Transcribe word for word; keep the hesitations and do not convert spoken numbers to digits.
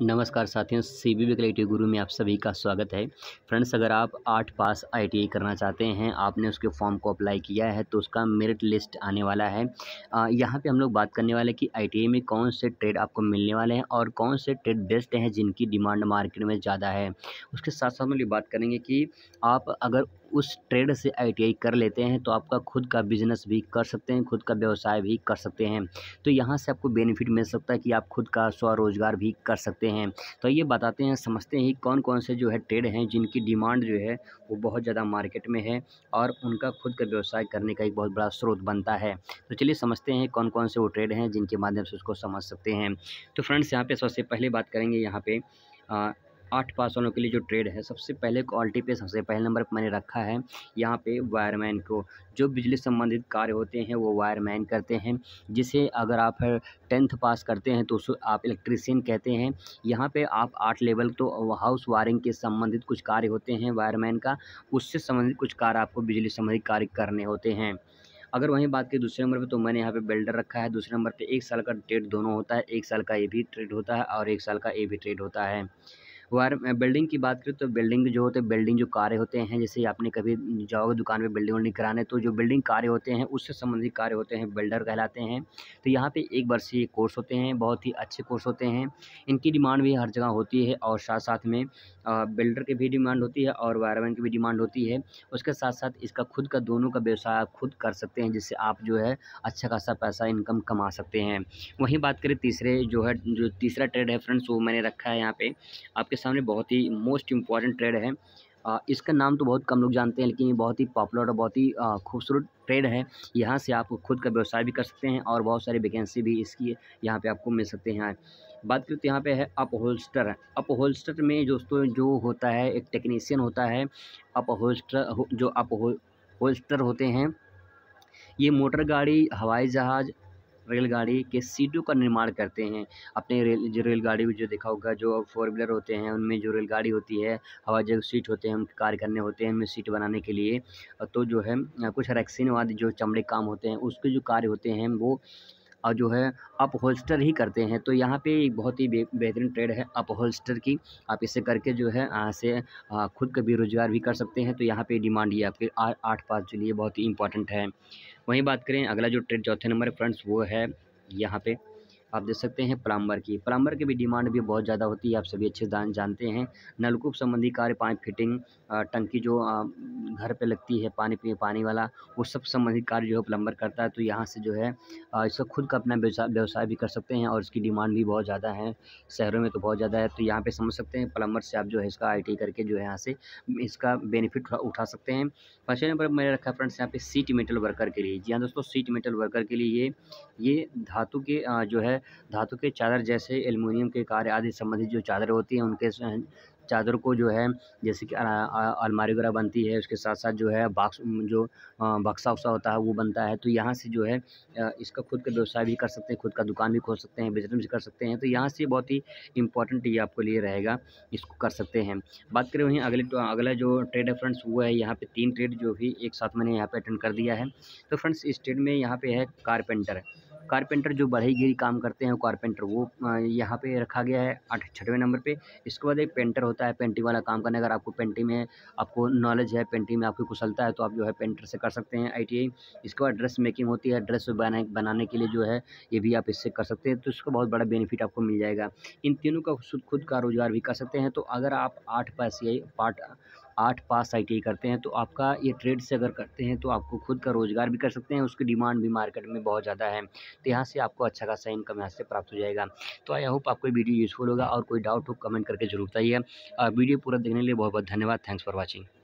नमस्कार साथियों, CVV creative गुरु में आप सभी का स्वागत है। फ्रेंड्स, अगर आप आठ पास आईटीआई करना चाहते हैं, आपने उसके फॉर्म को अप्लाई किया है तो उसका मेरिट लिस्ट आने वाला है। अ, यहाँ पे हम लोग बात करने वाले हैं कि आईटीआई में कौन से ट्रेड आपको मिलने वाले हैं और कौन से ट्रेड बेस्ट हैं जिनकी डिमांड मार्केट में ज़्यादा है। उसके साथ साथ हम लोग बात करेंगे कि आप अगर उस ट्रेड से आईटीआई कर लेते हैं तो आपका खुद का बिजनेस भी कर सकते हैं, खुद का व्यवसाय भी कर सकते हैं। तो यहाँ से आपको बेनिफिट मिल सकता है कि आप खुद का स्वरोजगार भी कर सकते हैं। तो ये बताते हैं, समझते हैं कौन कौन से जो है ट्रेड हैं जिनकी डिमांड जो है वो बहुत ज़्यादा मार्केट में है और उनका खुद का व्यवसाय करने का एक बहुत बड़ा स्रोत बनता है। तो चलिए समझते हैं कौन कौन से वो ट्रेड हैं जिनके माध्यम से उसको समझ सकते हैं। तो फ्रेंड्स, यहाँ पे सबसे पहले बात करेंगे यहाँ पे आ, आठ पास वालों के लिए जो ट्रेड है, सबसे पहले क्वालिटी पे सबसे पहले नंबर पर मैंने रखा है यहाँ पे वायरमैन को। जो बिजली संबंधित कार्य होते हैं वो वायरमैन करते हैं, जिसे अगर आप टेंथ पास करते हैं तो उसको आप इलेक्ट्रीशियन कहते हैं। यहाँ पे आप आठ लेवल तो हाउस वायरिंग के संबंधित कुछ कार्य होते हैं वायरमैन का, उससे संबंधित कुछ कार्य आपको बिजली संबंधित कार्य करने होते हैं। अगर वहीं बात करें दूसरे नंबर पे, तो मैंने यहाँ पे बिल्डर रखा है। दूसरे नंबर पे एक साल का ट्रेड दोनों होता है, एक साल का ए भी ट्रेड होता है और एक साल का ए भी ट्रेड होता है। वायर बिल्डिंग की बात करें तो बिल्डिंग जो होते हैं, बिल्डिंग जो कार्य होते हैं, जैसे आपने कभी जाओगे दुकान पे बिल्डिंग विल्डिंग कराने, तो जो बिल्डिंग कार्य होते हैं उससे संबंधित कार्य होते हैं बिल्डर कहलाते हैं। तो यहाँ पे एक वर्षीय कोर्स होते हैं, बहुत ही अच्छे कोर्स होते हैं। इनकी डिमांड भी हर जगह होती है और साथ साथ में बिल्डर की भी डिमांड होती है और वायरमैन की भी डिमांड होती है। उसके साथ साथ इसका खुद का दोनों का व्यवसाय आप खुद कर सकते हैं, जिससे आप जो है अच्छा खासा पैसा इनकम कमा सकते हैं। वहीं बात करें तीसरे जो है, जो तीसरा ट्रेड है फ्रेंड्स, वो मैंने रखा है यहाँ पे आपके सामने। बहुत ही मोस्ट इम्पॉर्टेंट ट्रेड है। अ, इसका नाम तो बहुत कम लोग जानते हैं, लेकिन ये बहुत ही पॉपुलर और बहुत ही अ, खूबसूरत ट्रेड है। यहाँ से आप खुद का व्यवसाय भी कर सकते हैं और बहुत सारी वैकेंसी भी इसकी यहाँ पे आपको मिल सकते हैं। बात करें तो यहाँ पे है अपहोल्स्टर। अपहोल्स्टर में दोस्तों जो होता है, एक टेक्नीशियन होता है। अपहोल्स्टर जो अपहोल्स्टर होते हैं, ये मोटर गाड़ी, हवाई जहाज़, रेलगाड़ी के सीटों का निर्माण करते हैं। अपने रेल जो रेलगाड़ी में जो देखा होगा, जो फोर व्हीलर होते हैं उनमें जो रेलगाड़ी होती है, हवाई जहाज़ सीट होते हैं, उनके कार्य करने होते हैं उनमें सीट बनाने के लिए। अ, तो जो है अ, कुछ रेक्सीन वाले जो चमड़े काम होते हैं उसके जो कार्य होते हैं वो अ, जो है अपहोल्स्टर ही करते हैं। तो यहाँ पे एक बहुत ही बे बेहतरीन ट्रेड है अपहोल्स्टर की। आप इसे करके जो है यहाँ से अ, खुद का भी रोज़गार भी कर सकते हैं। तो यहाँ पे डिमांड ये आपके आ आठ पास के लिए बहुत ही इम्पोर्टेंट है। वहीं बात करें अगला जो ट्रेड चौथे नंबर पे फ्रेंड्स, वो है यहाँ पे आप देख सकते हैं प्लम्बर की। प्लम्बर की भी डिमांड भी बहुत ज़्यादा होती है, आप सभी अच्छे जान जानते हैं। नलकूप संबंधी कार्य, पाइप फिटिंग, अ, टंकी जो अ, घर पे लगती है पानी पी पानी वाला, वो सब संबंधित कार्य जो है प्लम्बर करता है। तो यहाँ से जो है अ, इसका खुद का अपना व्यवसाय व्यवसाय भी कर सकते हैं और इसकी डिमांड भी बहुत ज़्यादा है, शहरों में तो बहुत ज़्यादा है। तो यहाँ पे समझ सकते हैं प्लम्बर से आप जो है इसका आईटी करके जो है यहाँ से इसका बेनिफिट उठा उठा सकते हैं। पाँचवें नंबर पर मैंने रखा है फ्रेंड्स यहाँ पे सीट मेटल वर्कर के लिए। जी हाँ दोस्तों, सीट मेटल वर्कर के लिए ये ये धातु के अ, जो है धातु के चादर जैसे एल्युमिनियम के कार्य आदि संबंधित जो चादर होती हैं उनके स चादर को जो है, जैसे कि अ अ, अलमारी वगैरह बनती है, उसके साथ-साथ जो है बॉक्स जो अ, बक्सा-वक्सा होता है वो बनता है। तो यहाँ से जो है अ, इसका खुद का व्यवसाय भी कर सकते हैं, खुद का दुकान भी खोल सकते हैं, बिज़नेस भी कर सकते हैं। तो यहाँ से बहुत ही इम्पोर्टेंट ये आपके लिए रहेगा, इसको कर सकते हैं। बात करें वहीं अगले तो अगला जो ट्रेड है फ्रेंड्स, वो है यहाँ पे तीन ट्रेड जो भी एक साथ मैंने यहाँ पे अटेंड कर दिया है। तो फ्रेंड्स, इस ट्रेड में यहाँ पे है कारपेंटर। कारपेंटर जो बढ़ई-गिरी काम करते हैं कारपेंटर, वो अ, यहाँ पे रखा गया है आठ छठवें नंबर पे। इसके बाद एक पेंटर होता है, पेंटिंग वाला काम करने। अगर आपको पेंटिंग में आपको नॉलेज है, पेंटिंग में आपकी कुशलता है, तो आप जो है पेंटर से कर सकते हैं आईटीआई। इसके बाद ड्रेस मेकिंग होती है, ड्रेस बना बनाने के लिए जो है ये भी आप इससे कर सकते हैं। तो इसका बहुत बड़ा बेनिफिट आपको मिल जाएगा। इन तीनों का खुद खुद का रोज़गार भी कर सकते हैं। तो अगर आप आठ पास ये पार्ट आठ पास आईटीआई करते हैं तो आपका ये ट्रेड से अगर करते हैं तो आपको खुद का रोज़गार भी कर सकते हैं, उसकी डिमांड भी मार्केट में बहुत ज़्यादा है। तो यहाँ से आपको अच्छा खासा इनकम यहाँ से प्राप्त हो जाएगा। तो आई होप आपको ये वीडियो यूज़फुल होगा और कोई डाउट हो कमेंट करके ज़रूर बताइए। अ, वीडियो पूरा देखने के लिए बहुत बहुत धन्यवाद। Thanks for watching.